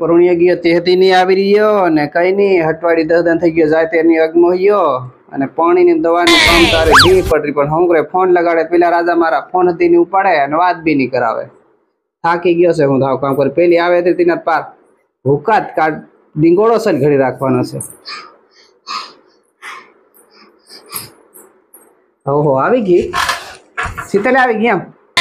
પરુણિયા ગયો તેહતી ની આવી રહ્યો અને કઈ ની હટવાડી દહદન થઈ ગયો જાય તેની અગમો ગયો અને પાણીની દવાનું કામ તારે ઢીલી પડરી પણ હોંગરે ફોન લગાડે પેલા રાજા મારા ફોન હતી ની ઉપાડે અને વાત બી નહીં કરાવે થાકી ગયો છે હું ધાવ કામ કરી પેલી આવે હતી તેના પાર ભૂકાત કાઢ ડીંગોળો છે ઘડી રાખવાનો છે ઓહો આવી ગઈ શીતલ આવી ગઈ એમ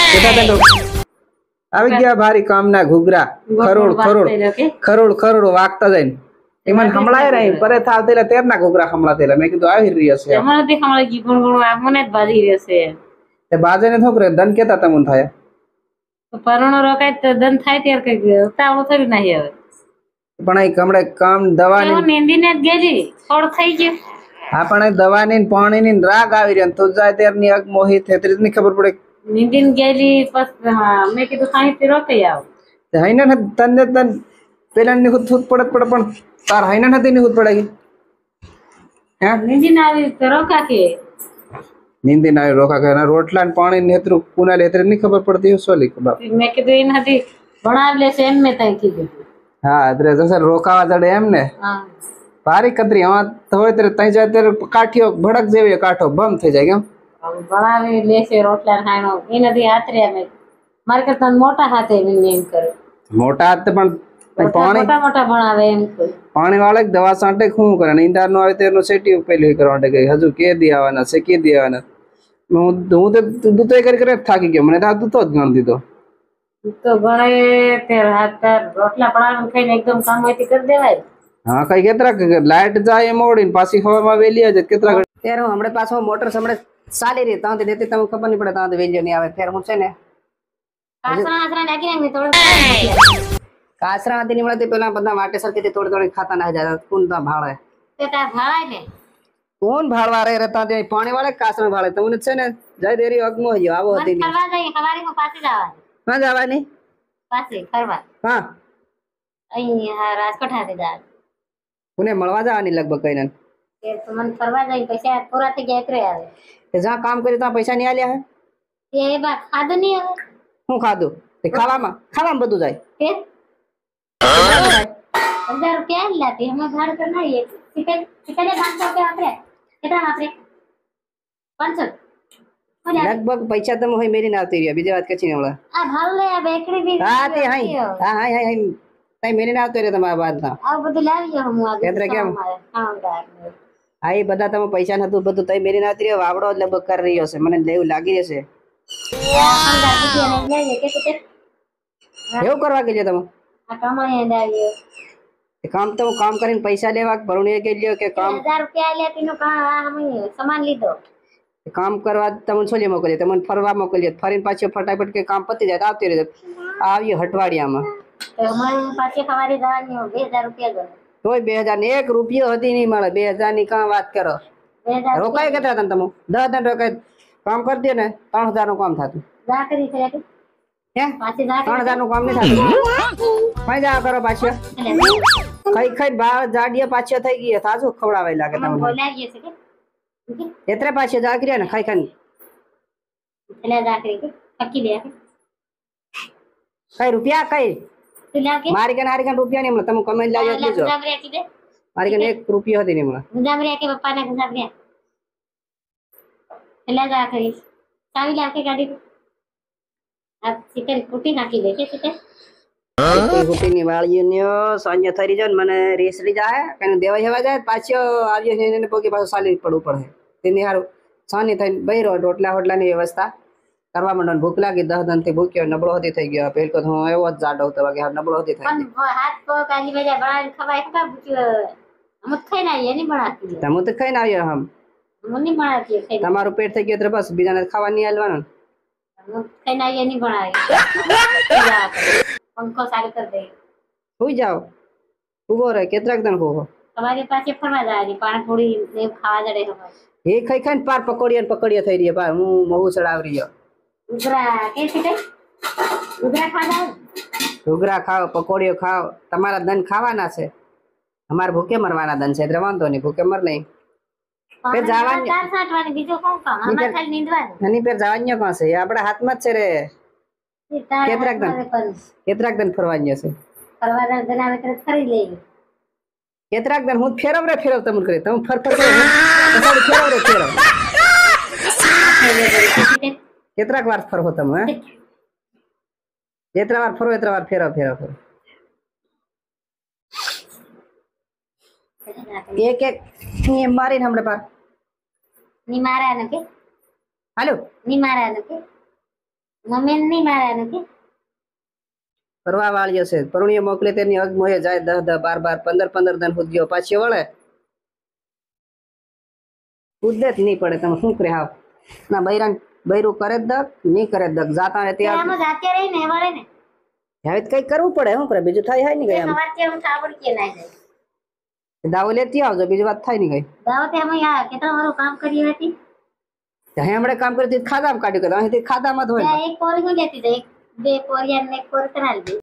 આવી ગયા ભારી કામના ઘૂઘરા ખરોડ ખરોડ ખરોડ ખરોડ વાગતા જાય એમાં હમણાં નહીં પરે થાવતેલા તેરના ઘૂઘરા હમણાં થયેલા મેં કીધું આવી રહ્યો છે હમણાં થી હમણાં કી ગુણ ગુણ મને જ બાજી રહ્યો છે તે બાજે ને થોકરે દન કેતા તમન થાય પરોણો રોકાય તો દન થાય ત્યારે કઈ ઉતાવળું થયું નહીં હવે પણ આ કમળે કામ દવાની મેંદીને જ ગયેલી થોડ થઈ ગયું હા પણ દવાની પાણીની રાગ આવી રહ્યો તું જાય ત્યારની અગ મોહિત થેતરી ની ખબર પડે નીંદીને ગયેલી બસ મેં કીધું સાહિત્ય રોકાઈ આવ હૈને તને તન પેલા ની ખુદ પડત પડે પણ તાર હૈને નથી ની ખુદ પડે હે નીંદીને આવી તો રોકા કે નીંદી ના રોકા કે રોટલા ને પાણી નેત્રુ કુના લેતરે ની ખબર પડતી શું લી ખબર મેં કીધું એને હતી ભણાવી લેશે એમ મેં તઈ કીધું હા એટલે જશે રોકાવા જડે એમ ને હા ભારી કતરી હા હોય ત્યારે તઈ જાય ત્યારે કાઠિયો ભડક જેવી કાઠો બંધ થઈ જાય કેમ ભણાવી લેશે રોટલા ખાણો એ નથી હાથરે મેં મારે કરતા મોટા હાથે એમ કરે મોટા હાથ પણ પાણી મોટા મોટા ભણાવે એમ પાણી વાળે દવા સાંટે શું કરે નીંદાર નો આવે તેનો સેટી પેલી કરવા માટે ગઈ હજુ કે દી આવવાના છે કે દી આવવાના હું તો દૂતો કરી થાકી ગયો મને તો દૂતો જ ગણ દીધો તો ગણે તે હાથ રોટલા પડાવીને ખાઈને એકદમ કામ હોયથી કરી દેવાય હા કઈ કેતરા લાઈટ જાય એમ ઓડીને પાછી હવામાં વેલી આવે કેતરા ત્યારે હું હમણાં પાછો મોટર હમણાં ચાલી રહી ત્યાં દેતી તમને ખબર નહીં પડે ત્યાં વેલ્યો નહીં આવે ત્યારે હું છે ને કાસરા હતી ની મળતી પેલા બધા માટે સરખી થોડી થોડી ખાતા ના જાય કોણ ત્યાં ભાળે કોણ ભાળવા રે રહેતા ત્યાં પાણી વાળે કાસરા ભાળે તમને છે ને જય દેરી અગમો ગયો આવો હતી ના જવાની હા રાજકોટ હાથે જાય કોને મળવા જવાની લગભગ કઈ ને મને ફરવા જાય પૈસા પૂરા થઈ ગયા એટલે આવે જ્યાં કામ કર્યું ત્યાં પૈસા નહીં આલ્યા હે એ બા ખાધું નહીં આવે શું ખાધું ખાવામાં બધું જાય 1000 રૂપિયા લાતી હમે ભાડું તો નહીં ટિકિટ 500 રૂપિયા આપરે કેટલા આપરે 500 લગભગ પૈસા તમે હોય મેરી ના આવતી રહ્યા બીજી વાત કચી ને હમણાં આ ભાવ લે આ બેકરી બી હા તે હાઈ તઈ મેરી ના આવતી રે તમારા બાદ ના આ બધું લાવી જાવ હું આ કેતરે કેમ હા એ બધા તમે પૈસા નતું બધું તઈ મેરી ના આવતી રહ્યો વાવડો લગભગ કરી રહ્યો છે મને લેવું લાગી રહેશે એવું કરવા કે તમે કામ તો કામ કરીને પૈસા લેવા ભરણી કે લ્યો કે કામ 1000 રૂપિયા લે તેનો સામાન લીધો કામ કરવા તમને છોલી મોકલીએ તમને ફરવા મોકલીએ ફરીને પાછો ફટાફટ કે કામ પતી જાય આવતી રહે આવ્યો હટવાડિયામાં પાછી સવારે જવાની 2000 રૂપિયા ગયો તોય 2000 ને 1 રૂપિયો હતી નહીં મળે 2000 ની કામ વાત કરો રોકાય કેટલા હતા તમે 10 દિન રોકાય કામ કરી દે ને 3000 નું કામ થતું જા કરી છે હે પાછી 3000 નું કામ નહીં થતું કઈ જા કરો પાછો ખાઈ બાર જાડીએ પાછો થઈ ગઈ તાજો ખવડાવાય લાગે તમને બોલાવીએ છે કે એત્રે પાછો જા કર્યા ને ખાઈ એટલે જા કરી કે પકી દે કઈ રૂપિયા કઈ મારી કે રૂપિયા નહીં તમે કમેન્ટ લાવ્યો દેજો મારી કે 1 રૂપિયો હતી નહીં મળે ગુજાબરિયા કે પપ્પા ને ગુજાબરિયા એટલે જા કરી ચાવી લાકે ગાડી આ સિકર કુટી નાખી દે કે સિકર કુટી ની વાળીઓ ન્યો સાંજે થઈ જાય મને રેસડી જાય કને દેવા જવા જાય પાછો આવ્યો છે એને પોકી પાછો સાલી પડવું પડે તેની હારું સાની થઈને બૈરો રોટલા હોટલાની વ્યવસ્થા કરવા માંડો ભૂખ લાગી 10 દિન થી ભૂખ્યો નબળો હતી થઈ ગયો પેલ હું એવો જ જાડો હતો કે નબળો હતી થઈ ગયો હાથ પગ કાલી બજા બનાવીને ખવાય ખબર ભૂખ્યો અમત ખાઈ ના એની બનાતી તમે તો ખાઈ ના આવ્યો હમ મને બનાતી તમારું પેટ થઈ ગયું તો બસ બીજાને ખાવા નહીં આલવાનું ખાઈ ના એની બનાવી પંખો ચાલુ કરી દે સુઈ જાઓ ઉભો રહે કેટલાક દન હોવો તમારી પાસે ફરવા જાય પાણી થોડી ને ખાવા જડે ખબર એ ખાઈ ખાઈને પાર પકોડિયા થઈ રહી પાર હું મહુ ચડાવ રહ્યો ઉગરા કે છે ઉગરા ખાવા ઉગરા ખાઓ પકોડીઓ ખાઓ તમારા દન ખાવાના છે અમારે ભૂખે મરવાના દન છે વાંધો નહીં ભૂખે મર નહીં પેર જવાની ચાર સાટવાની બીજો કોણ કામ અમાર ખાલી નીંદવાનું નની પેર જવાન્યો કોણ છે આપણા હાથમાં જ છે રે કેટલાક દન ફરવાન્યો છે ફરવા બનાવે તો ફરી લઈએ કેટલાક દન હું ફેરવ તમને કરી તમે ફર કરો ફેરવ કેટલાક વાર ફરવો તમે હે જેટલા વાર ફરો એટલા વાર ફેરવ એક મારીને હમણાં પાર ની મારા ને કે હાલો ની મારા ને કે મમ્મી ની મારા ને કે ફરવા વાળ્યો છે પરુણીએ મોકલે તેની અગ મોહે જાય 10 12 દન સુધી પાછી વળે ઉદ્દેત નહીં પડે તમે શું કરે હાવ ના બૈરું કરે જ દક નહીં કરે જ દક જાતા ને ત્યાં આમ જાતે રહી ને વળે ને હવે કઈ કરવું પડે શું કરે બીજું થાય હાય નહીં ગઈ આમ સવારથી હું સાબડ કે ના જાય દાવો લેતી આવજો બીજી વાત થાય નહીં ગઈ દાવતે અમે આ કેટલા વાળું કામ કરી હતી ત્યાં હમણાં કામ કરતી ખાધામાં કાઢ્યું કે અહીંથી ખાધામાં જ હોય ત્યાં એક પોરી હું જતી એક બે પોરિયા ને એક પોર કરાવી દે